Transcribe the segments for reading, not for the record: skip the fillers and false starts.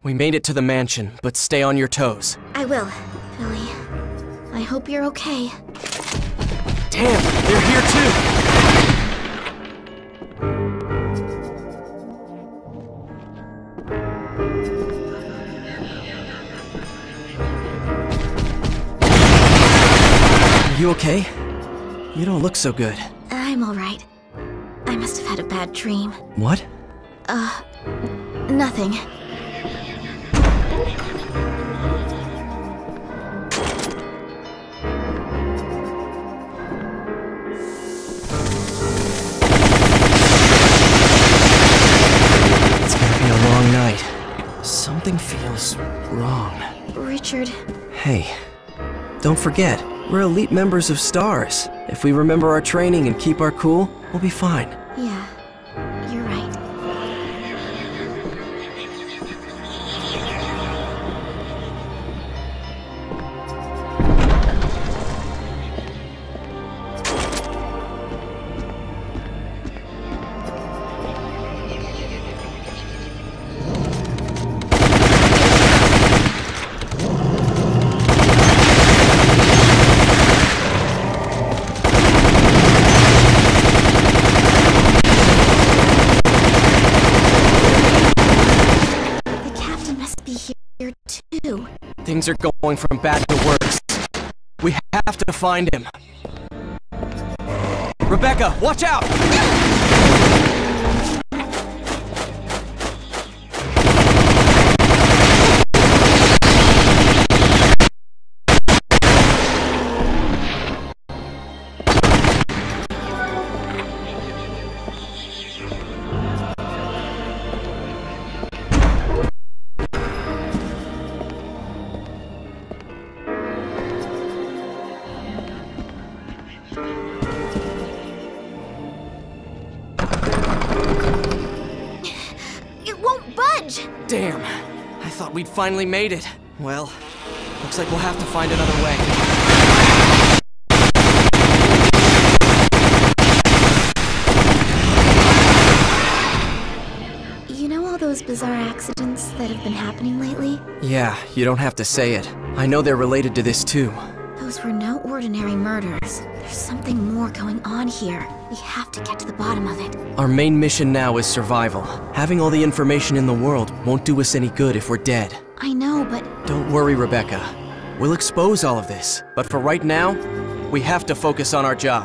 We made it to the mansion, but stay on your toes. I will, Billy. I hope you're okay. Damn, they're here too! Are you okay? You don't look so good. I'm alright. I must have had a bad dream. What? Nothing. It's gonna be a long night. Something feels wrong. Richard. Hey, don't forget, we're elite members of STARS. If we remember our training and keep our cool, we'll be fine. Yeah, you're right. Things are going from bad to worse. We have to find him. Rebecca, watch out! Damn, I thought we'd finally made it. Well, looks like we'll have to find another way. You know all those bizarre accidents that have been happening lately? Yeah, you don't have to say it. I know they're related to this too. Those were no ordinary murders. There's something more going on here. We have to get to the bottom of it. Our main mission now is survival. Having all the information in the world won't do us any good if we're dead. I know, but... Don't worry, Rebecca. We'll expose all of this. But for right now, we have to focus on our job.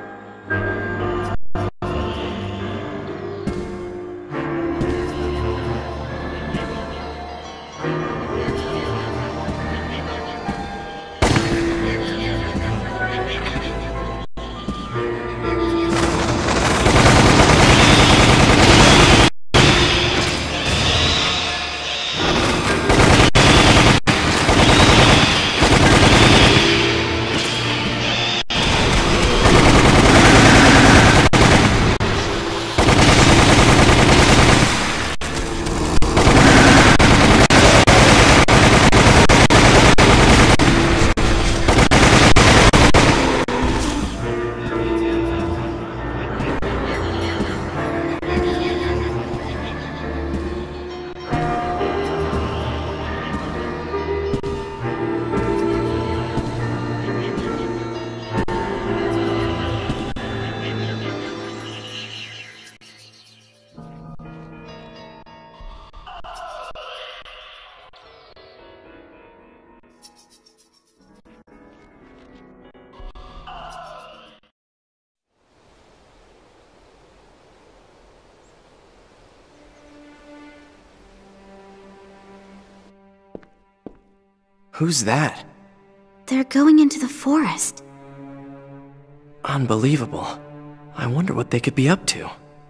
Who's that? They're going into the forest. Unbelievable. I wonder what they could be up to.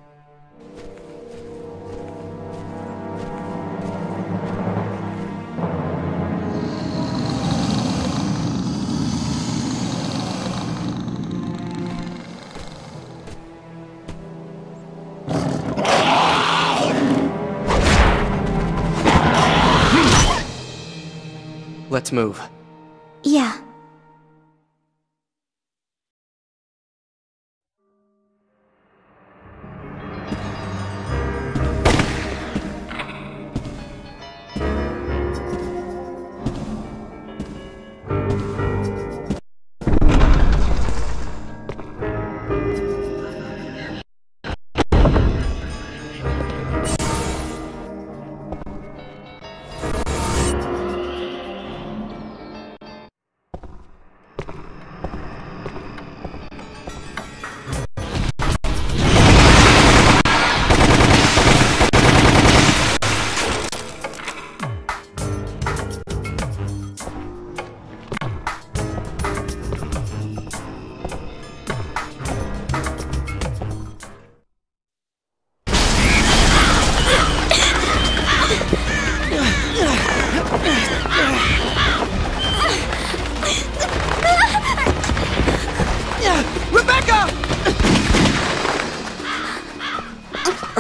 Let's move. Yeah.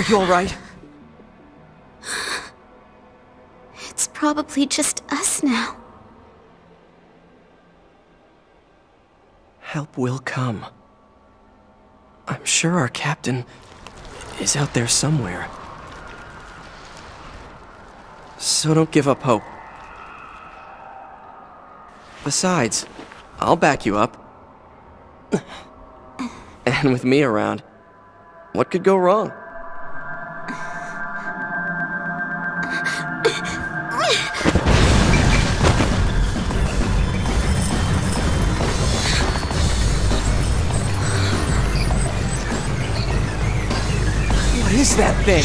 you alright? It's probably just us now. Help will come. I'm sure our captain is out there somewhere. So don't give up hope. Besides, I'll back you up. And with me around, what could go wrong? What is that thing?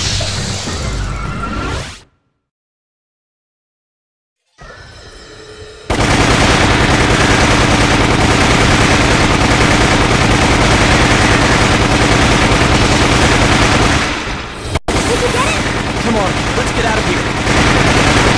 Come on, let's get out of here.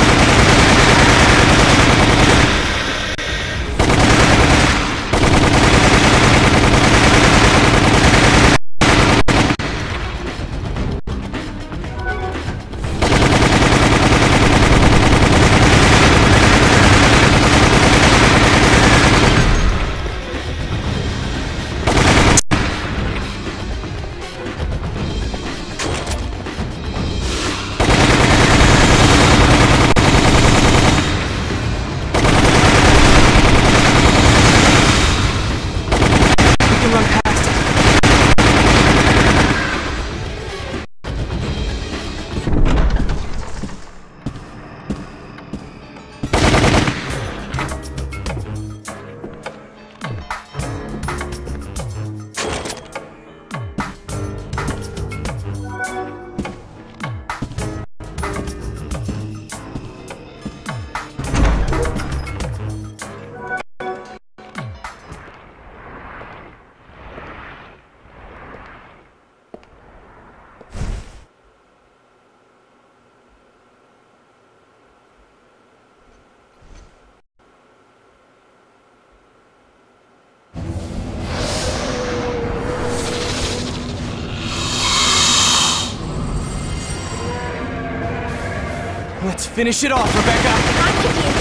Let's finish it off, Rebecca! I'm with you.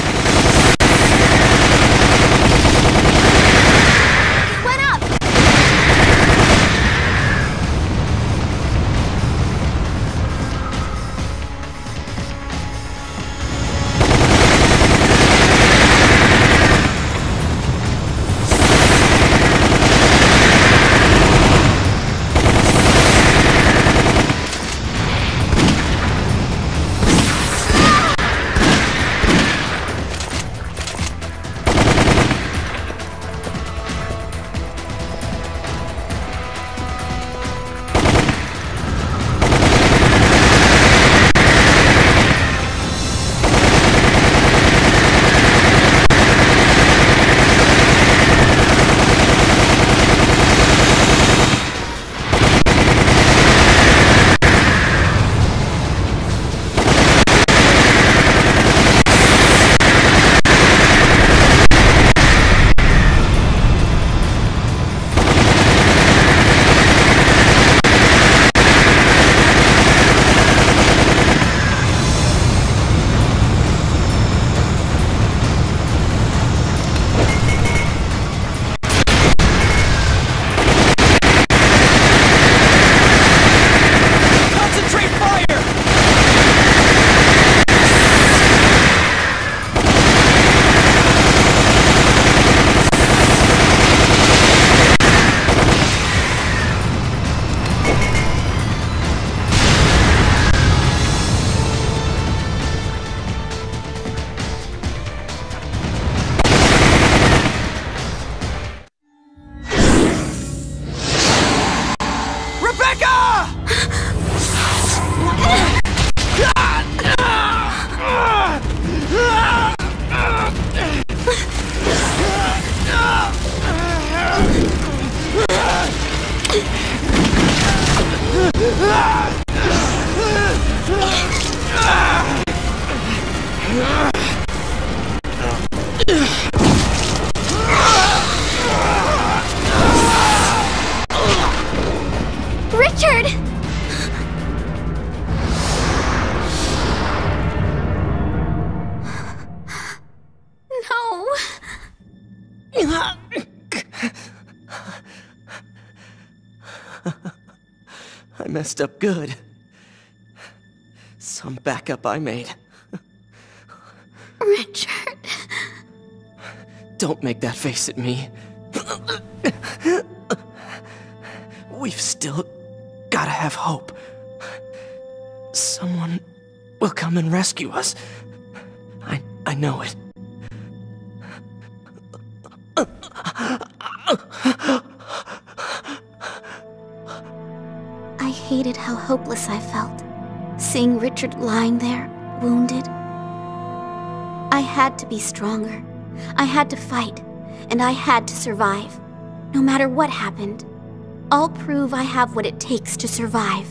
Went up! No. I messed up good. Some backup I made. Richard. Don't make that face at me. We've still gotta have hope. Someone will come and rescue us. I know it. I hated how hopeless I felt, seeing Richard lying there, wounded. I had to be stronger. I had to fight, and I had to survive. No matter what happened, I'll prove I have what it takes to survive.